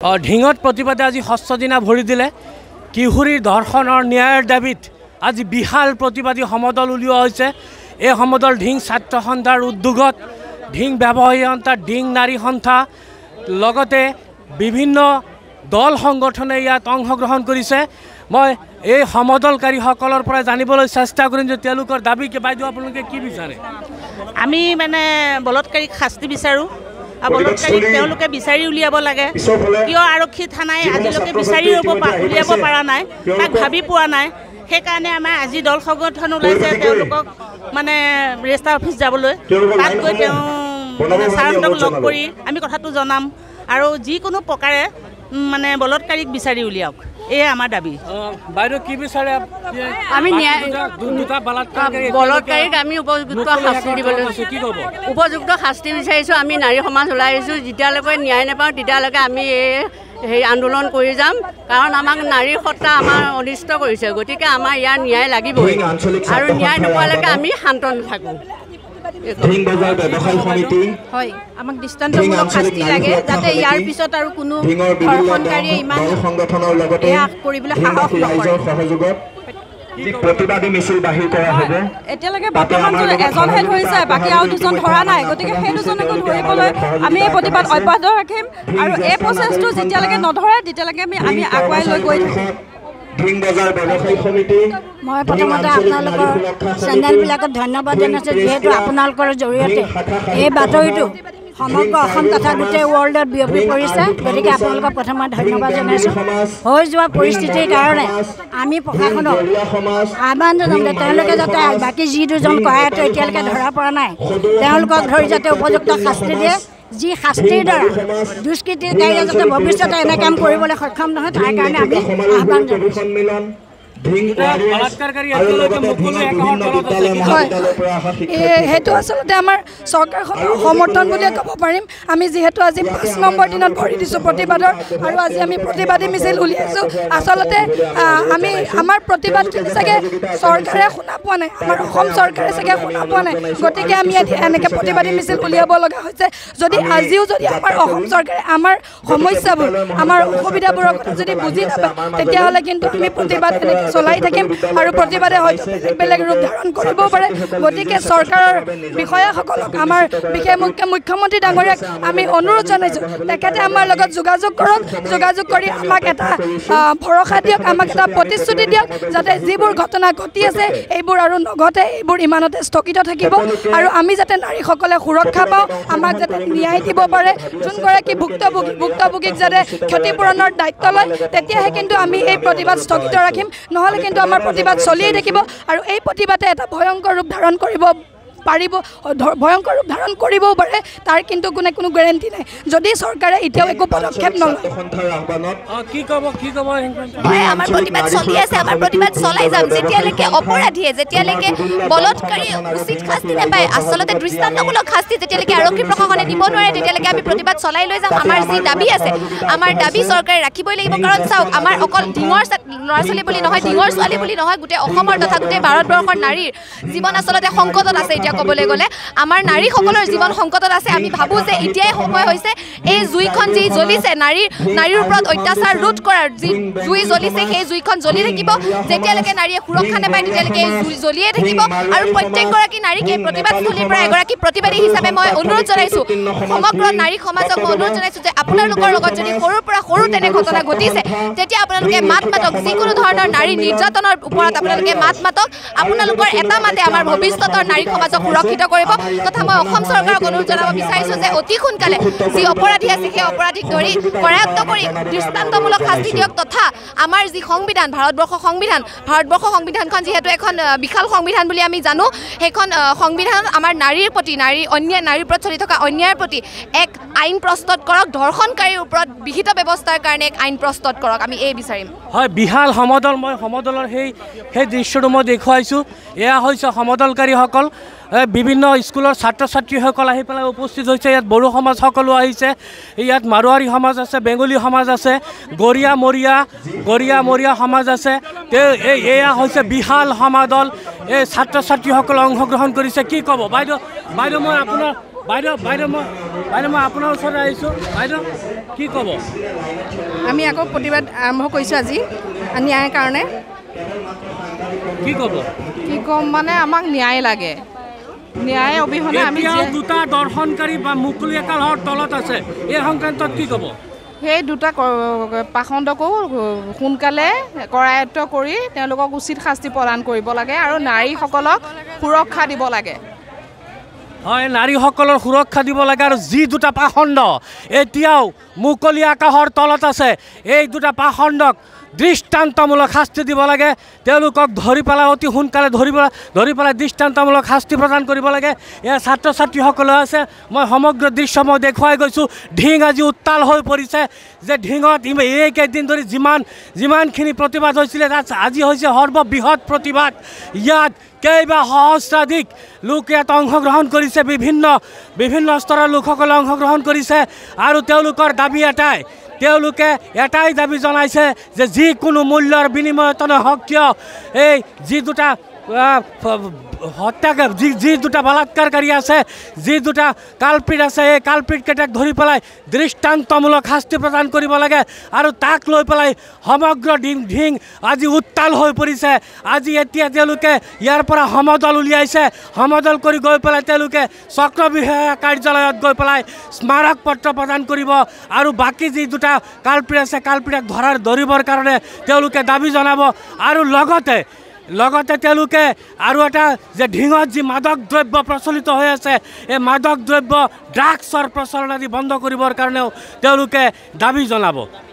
ঢিঙত প্ৰতিবাদে আজি ষষ্ঠ দিনা ভৰি দিলে। কিশোৰীৰ ধৰ্ষণৰ ন্যায়ৰ দাবীত আজি বিশাল প্ৰতিবাদী সমদল উলিওৱা হৈছে। এই সমদল ঢিং ছাত্ৰ সন্থাৰ উদ্যোগত ঢিং ব্যৱসায়ী সন্থা, ঢিং নাৰী সন্থা লগতে বিভিন্ন দল সংগঠনে ইয়াত অংশগ্ৰহণ কৰিছে। মই এই সমদলকাৰীসকলৰ পৰা জানিবলৈ চেষ্টা কৰিম যে তেওঁলোকৰ দাবী কি। বাইদেউ আপোনালোকে কি বিচাৰে? আমি মানে বলৎকাৰীক শাস্তি বিচাৰোঁ। বলৎকাৰীক তেওঁলোকে বিচাৰি উলিয়াব লাগে। কিয় আৰক্ষী থানাই আজিলৈকে বিচাৰি উলিয়াব পৰা নাই, তাক ভাবি পোৱা নাই। সেইকাৰণে আমাৰ আজি দল সংগঠন ওলাইছে তেওঁলোকক মানে ৰেজিষ্টাৰ অফিচ যাবলৈ। তাত গৈ তেওঁ মানে ছাৰহঁতক লগ কৰি আমি কথাটো জনাম আৰু যিকোনো প্ৰকাৰে মানে বলৎকাৰীক বিচাৰি উলিয়াওক, এয়ে আমাৰ দাবী। বাইদেউ কি বিচাৰে? আমি বলৎকাৰীক আমি উপযুক্ত শাস্তি দিবলৈ উপযুক্ত শাস্তি বিচাৰিছোঁ। আমি নাৰী সমাজ ওলাই আহিছোঁ। যেতিয়ালৈকে ন্যায় নাপাওঁ তেতিয়ালৈকে আমি এই আন্দোলন কৰি যাম, কাৰণ আমাক নাৰীৰ সত্তা আমাৰ অনিষ্ট কৰিছে। গতিকে আমাৰ ইয়াৰ ন্যায় লাগিবই আৰু ন্যায় নোপোৱালৈকে আমি শান্ত নাথাকোঁ। হয়, আমাক দৃষ্টান্তমূলক শাস্তি লাগে, যাতে ইয়াৰ পিছত আৰু কোনো ধৰ্ষণকাৰীয়ে ইমান এয়া কৰিবলৈ সাহস নকৰে। প্ৰতিবাদী মিছিল বাহিৰ কৰা হ'ব। এতিয়ালৈকে বৰ্তমান এজনহে ধৰিছে, বাকী আৰু দুজন ধৰা নাই। গতিকে সেই দুজনকো ধৰিবলৈ আমি এই প্ৰতিবাদ অব্যাহত ৰাখিম আৰু এই প্ৰচেছটো যেতিয়ালৈকে নধৰে তেতিয়ালৈকে আমি আগুৱাই লৈ গৈ থাকিম। মই প্ৰথমতে আপোনালোকৰ চেনেলবিলাকক ধন্যবাদ জনাইছোঁ, যিহেতু আপোনালোকৰ জৰিয়তে এই বাতৰিটো সমগ্ৰ অসম তথা গোটেই ৱৰ্ল্ডত বিয়পি পৰিছে। গতিকে আপোনালোকক প্ৰথমে ধন্যবাদ জনাইছোঁ। হৈ যোৱা পৰিস্থিতিৰ কাৰণে আমি প্ৰশাসনক আহ্বান জনাম যে তেওঁলোকে যাতে বাকী যি দুজন কয়াতো এতিয়ালৈকে ধৰা পৰা নাই তেওঁলোকক ধৰি যাতে উপযুক্ত শাস্তি দিয়ে। যি শাস্তিৰ দ্বাৰা দুষ্কৃতিকাৰীয়ে যাতে ভৱিষ্যতে এনে কাম কৰিবলৈ সক্ষম নহয় তাৰ কাৰণে আমি আহ্বান জনাইছোঁ। সেইটো আচলতে আমাৰ চৰকাৰখনৰ সমৰ্থন বুলিয়ে ক'ব পাৰিম। আমি যিহেতু আজি 5 নম্বৰ দিনত ভৰি দিছোঁ প্ৰতিবাদৰ আৰু আজি আমি প্ৰতিবাদী মিছিল উলিয়াইছোঁ। আচলতে আমি আমাৰ প্ৰতিবাদখিনি চাগে চৰকাৰে শুনা পোৱা নাই, আমাৰ অসম চৰকাৰে চাগে শুনা পোৱা নাই। গতিকে আমি এনেকৈ প্ৰতিবাদী মিছিল উলিয়াব লগা হৈছে। যদি আজিও যদি আমাৰ অসম চৰকাৰে আমাৰ সমস্যাবোৰ, আমাৰ অসুবিধাবোৰৰ কথা যদি বুজি নাপায় তেতিয়াহ'লে কিন্তু আমি প্ৰতিবাদ এনেকৈ চলাই থাকিম আৰু প্ৰতিবাদে হয়তো বেলেগ ৰূপ ধাৰণ কৰিবও পাৰে। গতিকে চৰকাৰৰ বিষয়াসকলক, আমাৰ বিশেষকৈ মুখ্যমন্ত্ৰী ডাঙৰীয়াক আমি অনুৰোধ জনাইছোঁ, তেখেতে আমাৰ লগত যোগাযোগ কৰক, যোগাযোগ কৰি আমাক এটা ভৰসা দিয়ক, আমাক এটা প্ৰতিশ্ৰুতি দিয়ক যাতে যিবোৰ ঘটনা ঘটি আছে এইবোৰ আৰু নঘটে, এইবোৰ ইমানতে স্থগিত থাকিব আৰু আমি যাতে নাৰীসকলে সুৰক্ষা পাওঁ, আমাক যাতে ন্যায় দিব পাৰে। যোনগৰাকী ভুক্তভোগীক যাতে ক্ষতিপূৰণৰ দায়িত্ব লয়, তেতিয়াহে কিন্তু আমি এই প্ৰতিবাদ স্থগিত ৰাখিম। নহ'লে কিন্তু আমাৰ প্ৰতিবাদ চলিয়ে থাকিব আৰু এই প্ৰতিবাদে এটা ভয়ংকৰ ৰূপ ধাৰণ কৰিব পাৰিব, ভয়ংকৰ ৰূপ ধাৰণ কৰিবও পাৰে। তাৰ কিন্তু কোনো গেৰেণ্টি নাই যদি চৰকাৰে এতিয়াও একো পদক্ষেপ নলয়। আমাৰ প্ৰতিবাদ চলি আছে, আমাৰ প্ৰতিবাদ চলাই যাম যেতিয়ালৈকে অপৰাধীয়ে, যেতিয়ালৈকে বলৎকাৰী উচিত শাস্তি নাপায়, আচলতে দৃষ্টান্তমূলক শাস্তি যেতিয়ালৈকে আৰক্ষী প্ৰশাসনে দিব নোৱাৰে তেতিয়ালৈকে আমি প্ৰতিবাদ চলাই লৈ যাম। আমাৰ যি দাবী আছে, আমাৰ দাবী চৰকাৰে ৰাখিবই লাগিব। কাৰণ চাওক, আমাৰ অকল ঢিঙৰ ল'ৰা ছোৱালী বুলি নহয়, ঢিঙৰ ছোৱালী বুলি নহয়, গোটেই অসমৰ তথা গোটেই ভাৰতবৰ্ষৰ নাৰীৰ জীৱন আচলতে সংকটত আছে। এতিয়া ক'বলৈ গ'লে আমাৰ নাৰীসকলৰ জীৱন সংকটত আছে। আমি ভাবোঁ যে এতিয়াই সময় হৈছে এই জুইখন যি জ্বলিছে, নাৰীৰ ওপৰত অত্যাচাৰ ৰোধ কৰাৰ যি জুই জ্বলিছে সেই জুইখন জ্বলি থাকিব। যেতিয়ালৈকে নাৰীয়ে সুৰক্ষা নাপায় তেতিয়ালৈকে এই জুই জ্বলিয়ে থাকিব। আৰু প্ৰত্যেকগৰাকী নাৰীক এই প্ৰতিবাদস্থলীৰ পৰা এগৰাকী প্ৰতিবাদী হিচাপে মই অনুৰোধ জনাইছোঁ, সমগ্ৰ নাৰী সমাজক মই অনুৰোধ জনাইছোঁ যে আপোনালোকৰ লগত যদি সৰুৰ পৰা সৰু তেনে ঘটনা ঘটিছে তেতিয়া আপোনালোকে মাত মাতক। যিকোনো ধৰণৰ নাৰী নিৰ্যাতনৰ ওপৰত আপোনালোকে মাত মাতক। আপোনালোকৰ এটা মাতে আমাৰ ভৱিষ্যতৰ নাৰী সমাজক সুৰক্ষিত কৰিব। তথা মই অসম চৰকাৰক অনুৰোধ জনাব বিচাৰিছোঁ যে অতি সোনকালে যি অপৰাধী আছে সেই অপৰাধীক ধৰি কৰায়ত্ব কৰি দৃষ্টান্তমূলক শাস্তি দিয়ক। তথা আমাৰ যি সংবিধান, ভাৰতবৰ্ষ সংবিধানখন যিহেতু এখন বিশাল সংবিধান বুলি আমি জানো, সেইখন সংবিধানত আমাৰ নাৰীৰ প্ৰতি, নাৰীৰ ওপৰত চলি থকা অন্যায়ৰ প্ৰতি এক আইন প্ৰস্তুত কৰক। ধৰ্ষণকাৰীৰ ওপৰত বিহিত ব্যৱস্থাৰ কাৰণে এক আইন প্ৰস্তুত কৰক, আমি এই বিচাৰিম। হয়, বিশাল সমদল, মই সমদলৰ সেই দৃশ্যটো মই দেখুৱাইছোঁ। এয়া হৈছে সমদলকাৰীসকল। বিভিন্ন স্কুলৰ ছাত্ৰ ছাত্ৰীসকল আহি পেলাই উপস্থিত হৈছে। ইয়াত বড়ো সমাজ সকলো আহিছে, ইয়াত মাৰোৱাৰী সমাজ আছে, বেংগলী সমাজ আছে, গৰীয়া মৰীয়া সমাজ আছে। এয়া হৈছে বিশাল সমাদল। এই ছাত্ৰ ছাত্ৰীসকলে অংশগ্ৰহণ কৰিছে। কি ক'ব বাইদেউ? মই আপোনাৰ বাইদেউ বাইদেউ মই আপোনাৰ ওচৰলৈ আহিছোঁ বাইদেউ কি ক'ব আমি আকৌ প্ৰতিবাদ আৰম্ভ কৰিছোঁ আজি ন্যায়ৰ কাৰণে কি ক'ব কি ক'ম মানে আমাক ন্যায় লাগে ন্যায় অবিহনে আমি দুটা দৰ্শনকাৰী বা মুকলিয়াকালৰ তলত আছে এই সংক্ৰান্তত কি ক'ব সেই দুটা পাখণ্ডকো সোনকালে কৰায়ত্ব কৰি তেওঁলোকক উচিত শাস্তি প্ৰদান কৰিব লাগে আৰু নাৰীসকলক সুৰক্ষা দিব লাগে হয় নাৰীসকলৰ সুৰক্ষা দিব লাগে আৰু যি দুটা পাখণ্ড এতিয়াও মুকলি আকাশৰ তলত আছে এই দুটা পাখণ্ডক দৃষ্টান্তমূলক শাস্তি দিব লাগে তেওঁলোকক ধৰি পেলাই অতি সোনকালে ধৰি পেলাই দৃষ্টান্তমূলক শাস্তি প্ৰদান কৰিব লাগে এয়া ছাত্ৰ ছাত্ৰীসকলে আছে মই সমগ্ৰ দৃশ্য মই দেখুৱাই গৈছোঁ ঢিং আজি উত্তাল হৈ পৰিছে যে ঢিঙত এইকেইদিন ধৰি যিমানখিনি প্ৰতিবাদ হৈছিলে তাত আজি হৈছে সৰ্ববৃহৎ প্ৰতিবাদ ইয়াত কেইবা সহস্ৰাধিক লোক ইয়াত অংশগ্ৰহণ কৰিছে বিভিন্ন স্তৰৰ লোকসকলে অংশগ্ৰহণ কৰিছে আৰু তেওঁলোকৰ দাবী তেওঁলোকে এটাই দাবী জনাইছে যে যিকোনো মূল্যৰ বিনিময়ত নহওক কিয় এই যি দুটা হত্যাকাৰী যি দুটা বলাৎকাৰকাৰী আছে যি দুটা কালপিট আছে এই কালপিটকেইটাক ধৰি পেলাই দৃষ্টান্তমূলক শাস্তি প্ৰদান কৰিব লাগে আৰু তাক লৈ পেলাই সমগ্ৰ ঢিং আজি উত্তাল হৈ পৰিছে আজি এতিয়া তেওঁলোকে ইয়াৰ পৰা সমদল উলিয়াইছে সমদল কৰি গৈ পেলাই তেওঁলোকে চক্ৰবিষয়া কাৰ্যালয়ত গৈ পেলাই স্মাৰক পত্ৰ প্ৰদান কৰিব আৰু বাকী যি দুটা কালপিট আছে কালপিটক ধৰিবৰ কাৰণে তেওঁলোকে দাবী জনাব আৰু লগতে তেওঁলোকে আৰু এটা যে ঢিঙত যি মাদক দ্ৰব্য প্ৰচলিত হৈ আছে এই মাদক দ্ৰব্য ড্ৰাগছৰ প্ৰচলন আদি বন্ধ কৰিবৰ কাৰণেও তেওঁলোকে দাবী জনাব